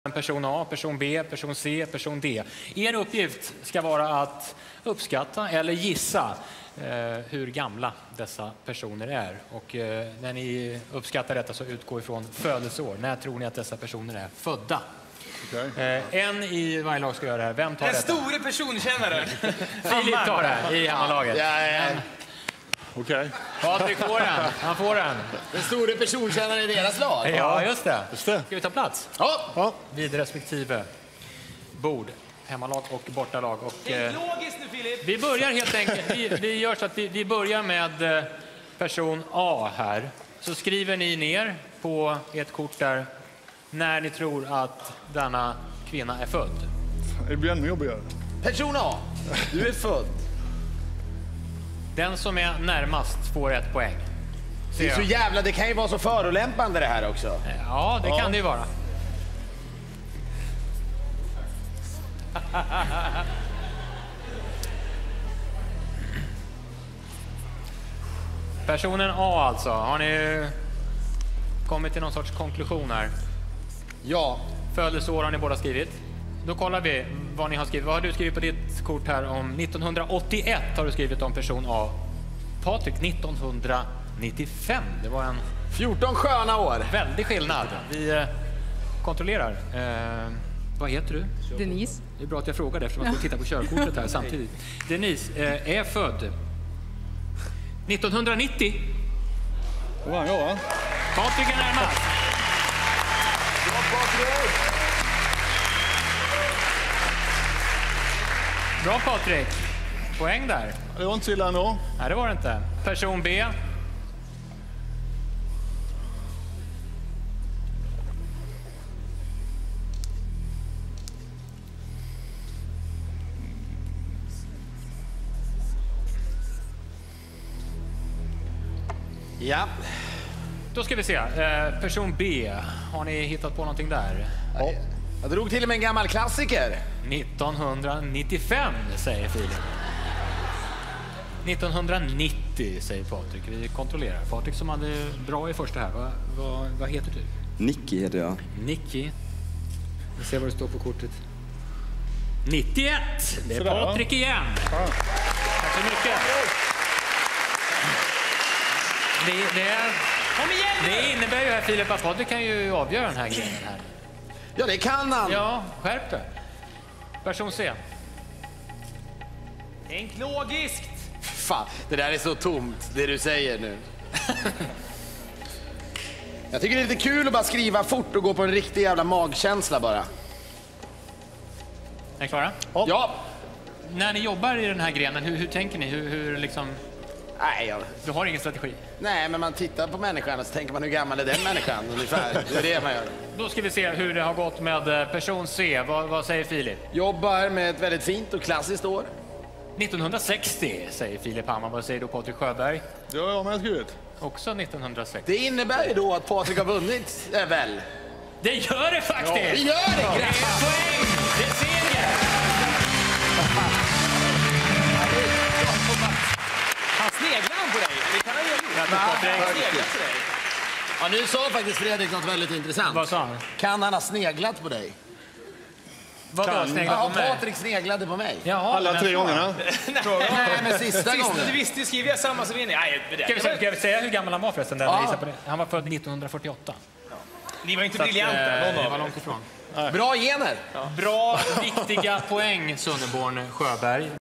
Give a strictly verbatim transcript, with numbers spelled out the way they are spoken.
Person A, person B, person C, person D. Er uppgift ska vara att uppskatta eller gissa eh, hur gamla dessa personer är. Och eh, när ni uppskattar detta så utgår ifrån födelseår. När tror ni att dessa personer är födda? Okay. Eh, en i varje lag ska göra det här. Vem tar Den detta? Den store personkännare. Filip tar det i hemmalaget. Ja, ja, ja. Okej. Okay. Patrik får den. Han får den. Den store personkännare i deras lag. Ja, just det. Just det. Ska vi ta plats? Ja. Ja. Vid respektive bord. Hemmalag och bortalag. Och, det är eh, logiskt nu, Filip. vi börjar helt enkelt. Vi, vi gör så att vi, vi börjar med eh, person A här. Så skriver ni ner på ett kort där när ni tror att denna kvinna är född. Det blir ännu jobbigare. Person A, du är född. Den som är närmast får ett poäng. Det är så jävla, det kan ju vara så förolämpande det här också. Ja, det ja. kan det ju vara. Personen A alltså. Har ni kommit till någon sorts konklusion här? Ja. Födelseår har ni båda skrivit. Då kollar vi vad ni har skrivit. Vad har du skrivit på ditt kort här om nittonhundraåttioett har du skrivit om person A. Patrik nittonhundranittiofem. Det var en fjorton sköna år. Väldig skillnad. Vi eh, kontrollerar. Eh, vad heter du? Denise. Det är bra att jag frågar det eftersom man ska titta på körkortet här samtidigt. Denise eh, är född nittonhundranittio. Det var jag, va? Patrik är närmast. Bra, Patrik. Bra, Patrik. Poäng där. Det var inte så illa ändå. Nej, det var det inte. Person B. Ja. Då ska vi se. Eh, person B. Har ni hittat på någonting där? Ja. Jag drog till och med en gammal klassiker. nittonhundranittiofem säger Filip. nittonhundranittio säger Patrik. Vi kontrollerar. Patrik som hade bra i första här. Va, va, vad heter du? Nicky heter jag. Nicky. Vi ser vad det står på kortet. nittioett. Det är Sådär, Patrik igen. Ja. Tack så mycket. Det, det, är, det innebär ju här Filip att Patrik kan ju avgöra den här grejen här. Ja, det kan han. Ja, skärp det. Person C. Tänk logiskt. Fan, det där är så tomt, det du säger nu. Jag tycker det är lite kul att bara skriva fort och gå på en riktig jävla magkänsla bara. Är ni klara? Ja. Ja. När ni jobbar i den här grenen, hur, hur tänker ni? Hur, hur liksom... Nej, jag... Du har ingen strategi? Nej, men man tittar på människan och så tänker man hur gammal är den människan ungefär. Det är det man gör. Då ska vi se hur det har gått med person C. Vad, vad säger Filip? Jobbar med ett väldigt fint och klassiskt år. nittonhundrasextio säger Filip Hammar. Vad säger då Patrik Sjöberg? Det har jag med skrivit. Också nittonhundrasextio. Det innebär ju då att Patrik har vunnit, äh, väl? Det gör det faktiskt! Ja, det gör det! Det är poäng! Det är seger! Han sneglar han på dig? Det kan han ju Ja, Patrik. Ja, nu sa faktiskt Fredrik något väldigt intressant. Vad sa han? Kan han ha sneglat på dig? Vadå, Kan- snegla Ja, på mig? Patrik sneglade på mig. Jaha, Alla men- tre gångerna. Nej, men sista Sista gången. du visste, skriver jag samma som vinner. Nej, det Ska vi, där. ska vi säga hur gammal han var förresten? Den Ja. visar på det? Han var född nittonhundrafyrtioåtta. Ni var inte Så att, briljanta, eh, någon det av var er. långt ifrån. Bra gener. Bra, viktiga poäng, Sunneborn Sjöberg.